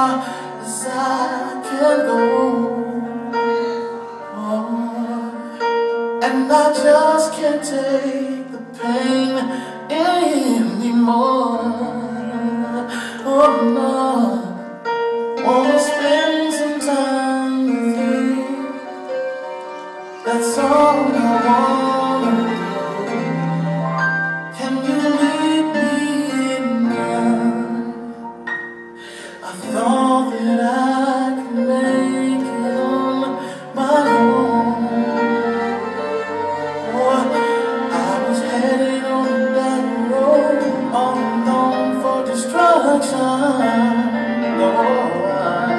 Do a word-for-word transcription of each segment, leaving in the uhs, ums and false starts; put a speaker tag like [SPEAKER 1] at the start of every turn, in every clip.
[SPEAKER 1] far as I can go, oh, and I just can't take the pain anymore. Oh no, wanna spend some time with you. That's all I wanna do. Can you leave me now? I thought that I could make it on my own. Oh, I was headed on a back road, all alone for destruction. Lord,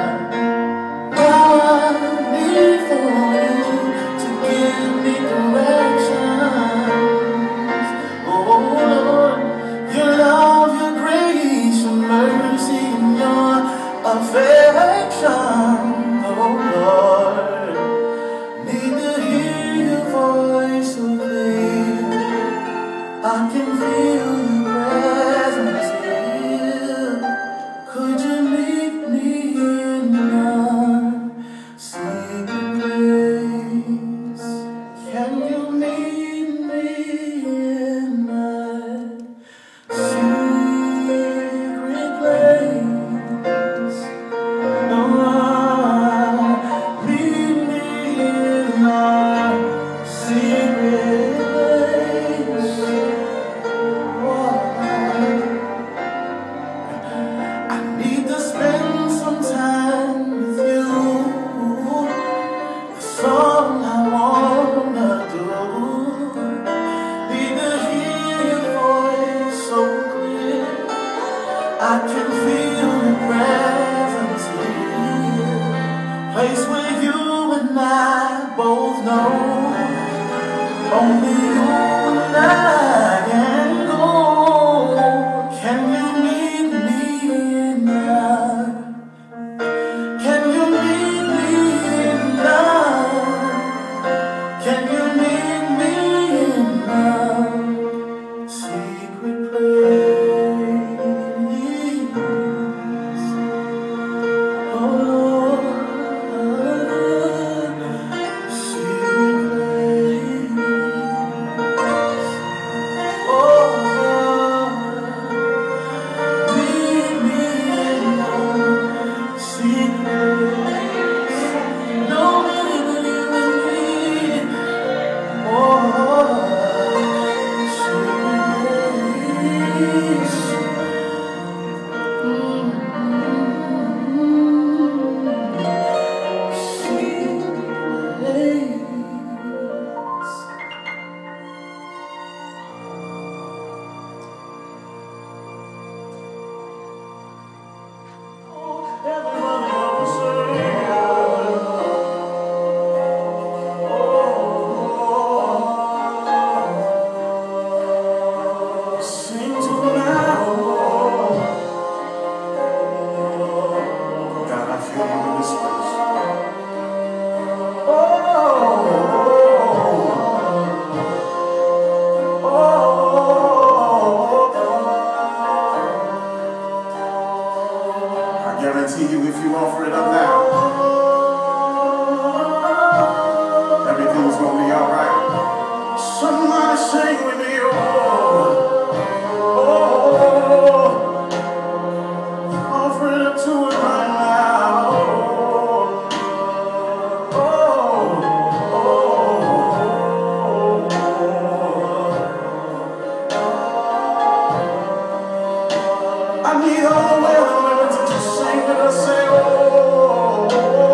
[SPEAKER 1] now I need for you to give me directions. Oh Lord, your love, your grace, your mercy, and your affection. Oh Lord, need to hear your voice so clear. I can feel your presence here. Could you meet me in my secret place? Can you meet me in my secret place? Oh, meet me in my secret place. Oh, I need to spend some time with you. That's all I wanna do. Need to hear your voice so clear. I can feel your presence here. Place where you and I both know only you and I can go. Can you meet me now? Can you meet me now? Can you meet me in my secret place? Oh Lord, secret place. Oh, meet me in my secret place. Nobody but you and me. Oh, secret place. Mm-hmm. Secret place. Everybody help us sing. Oh, sing to the now. God, I feel you in this place. Oh, oh, I guarantee you, if you offer it up now, everything's gonna be alright. Somebody sing with me, oh, oh, offer it up to him right now. Oh, oh, I need all the weather women to just sing with us, say, oh.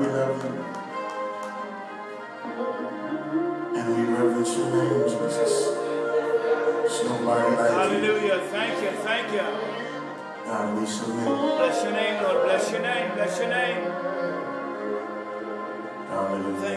[SPEAKER 1] we love you. And we reverence your name, Jesus. There's nobody like you.
[SPEAKER 2] Hallelujah. Thank you. Thank you.
[SPEAKER 1] God, we submit.
[SPEAKER 2] Bless your name, Lord. Bless your name. Bless your name.
[SPEAKER 1] Hallelujah.